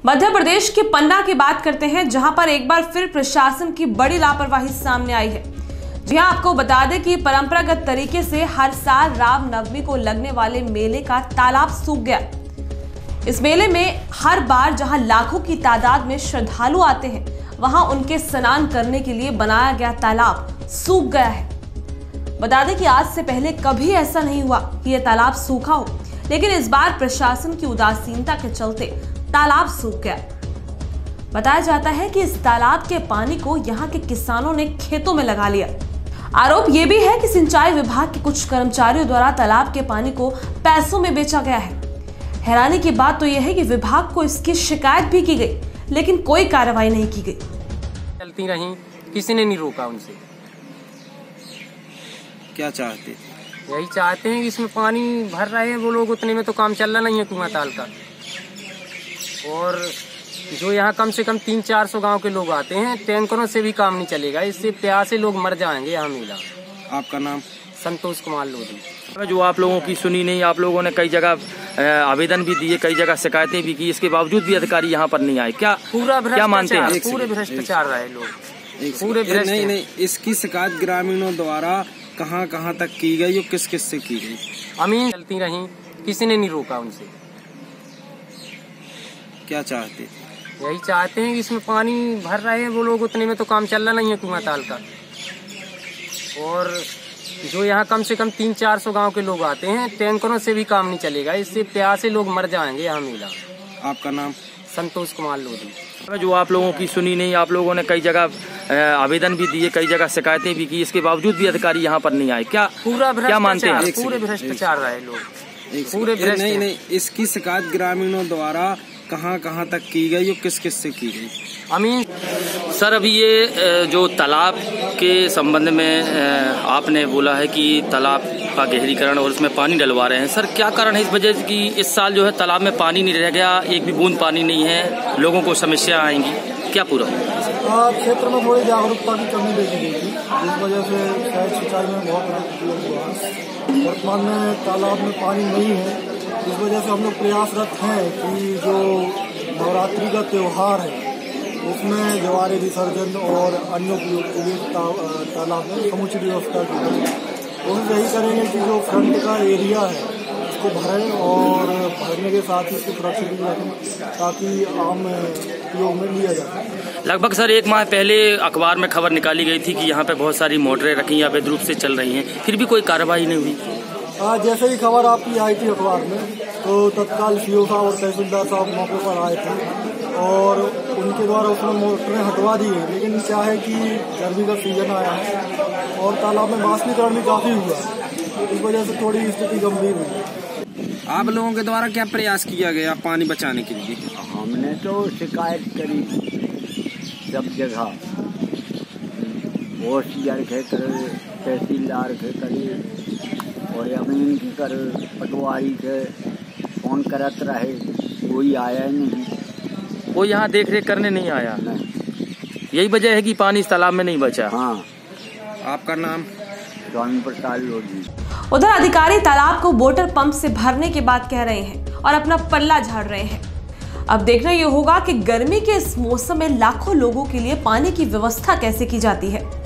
मध्य प्रदेश के पन्ना की बात करते हैं, जहां पर एक बार फिर प्रशासन की बड़ी लापरवाही सामने आई है। जी हां, आपको बता दें कि परंपरागत तरीके से हर साल राम नवमी को लगने वाले मेले का तालाब सूख गया। इस मेले में हर बार जहां लाखों की तादाद में श्रद्धालु आते हैं, वहां उनके स्नान करने के लिए बनाया गया तालाब सूख गया है। बता दें कि आज से पहले कभी ऐसा नहीं हुआ कि यह तालाब सूखा हो, लेकिन इस बार प्रशासन की उदासीनता के चलते तालाब सूख गया। बताया जाता है कि इस तालाब के पानी को यहाँ के किसानों ने खेतों में लगा लिया। आरोप ये भी है कि सिंचाई विभाग के कुछ कर्मचारियों द्वारा तालाब के पानी को पैसों में बेचा गया है। हैरानी की बात तो यह है कि विभाग को इसकी शिकायत भी की गई, लेकिन कोई कार्रवाई नहीं की गई। चलती रही, किसी ने नहीं रोका उनसे। क्या चाहते थे? यही चाहते हैं कि इसमें पानी भर रहे हैं वो लोग, उतने में तो काम चल रहा नहीं है कुआं ताल का। और जो यहाँ कम से कम 300-400 गांव के लोग आते हैं, टैंकरों से भी काम नहीं चलेगा। इससे प्यासे लोग मर जाएंगे यहाँ मेला। आपका नाम? संतोष कुमार लोधी। जो आप लोगों की सुनी नहीं, आप लोगों ने कई जगह आवेदन भी दिए, कई जगह शिकायतें भी की, इसके बावजूद भी अधिकारी यहाँ पर नहीं आए। क्या मानते हैं? पूरे भ्रष्टाचार रहे लोग, पूरे नहीं, इसकी शिकायत ग्रामीणों द्वारा कहाँ तक की गई और किस से की गई? अमीन चलती रही, किसी ने नहीं रोका उनसे। क्या चाहते थे? यही चाहते हैं कि इसमें पानी भर रहे हैं वो लोग, उतने में तो काम चल रहा नहीं है कुआं ताल का। और जो यहाँ कम से कम 300-400 गांव के लोग आते हैं, टैंकरों से भी काम नहीं चलेगा। इससे प्यासे लोग मर जाएंगे यहाँ मेला। आपका नाम? संतोष कुमार लोधी। जो आप लोगों की सुनी नहीं, आप लोगों ने कई जगह आवेदन भी दिए, कई जगह शिकायतें भी की, इसके बावजूद भी अधिकारी यहाँ पर नहीं आए। क्या मानते हैं? पूरे भ्रष्टाचार रहे लोग, पूरे नहीं, इसकी शिकायत ग्रामीणों द्वारा कहाँ तक की गई और किस से की गई? अमीन सर, अभी ये जो तालाब के संबंध में आपने बोला है कि तालाब का गहरीकरण और उसमें पानी डलवा रहे हैं। सर, क्या कारण है इस वजह से कि इस साल जो है तालाब में पानी नहीं रह गया, एक भी बूंद पानी नहीं है, लोगों को समस्या आएंगी? क्या पूरा क्षेत्र में थोड़ी जागरूकता की कमी देखी गई थी, जिस वजह से शायद सिंचाई में बहुत अधिक हुआ है। वर्तमान में तालाब में पानी नहीं है, इस वजह से हम लोग प्रयासरत हैं कि जो नवरात्रि का त्यौहार है उसमें जवारे विसर्जन और अन्य के लिए तालाब में समुचित व्यवस्था की जाए। कोशिश यही करेंगे कि जो फ्रंट का एरिया है उसको भरें और भरने के साथ ही इसको सुरक्षित भी रखें ताकि आम उपयोग में लिया जाए। लगभग सर 1 माह पहले अखबार में खबर निकाली गई थी कि यहाँ पे बहुत सारी मोटरें रखी या अवैध रूप से चल रही हैं, फिर भी कोई कार्रवाई नहीं हुई। जैसे ही खबर आपकी आई थी अखबार में, तो तत्काल सीओ साहब और तहसीलदार साहब मौके पर आए थे और उनके द्वारा उसमें मोटरें हटवा दी है। लेकिन क्या है कि गर्मी का सीजन आया है और तालाब में बाष्पीकरण भी काफ़ी हुआ है, इस वजह से थोड़ी स्थिति गंभीर हुई। आप लोगों के द्वारा क्या प्रयास किया गया पानी बचाने के लिए? हमने तो शिकायत करी सब जगह, OCR के करे, तहसीलदार के करे और अमीन की कर, पटवारी के फोन करत रहे, कोई आया नहीं। वो यहाँ देख रेख करने नहीं आया? नहीं। यही वजह है कि पानी इस तालाब में नहीं बचा? हाँ। आपका नाम? स्वामी प्रसाद लोधी। उधर अधिकारी तालाब को वाटर पंप से भरने की बात कह रहे हैं और अपना पल्ला झाड़ रहे हैं। अब देखना ये होगा कि गर्मी के इस मौसम में लाखों लोगों के लिए पानी की व्यवस्था कैसे की जाती है।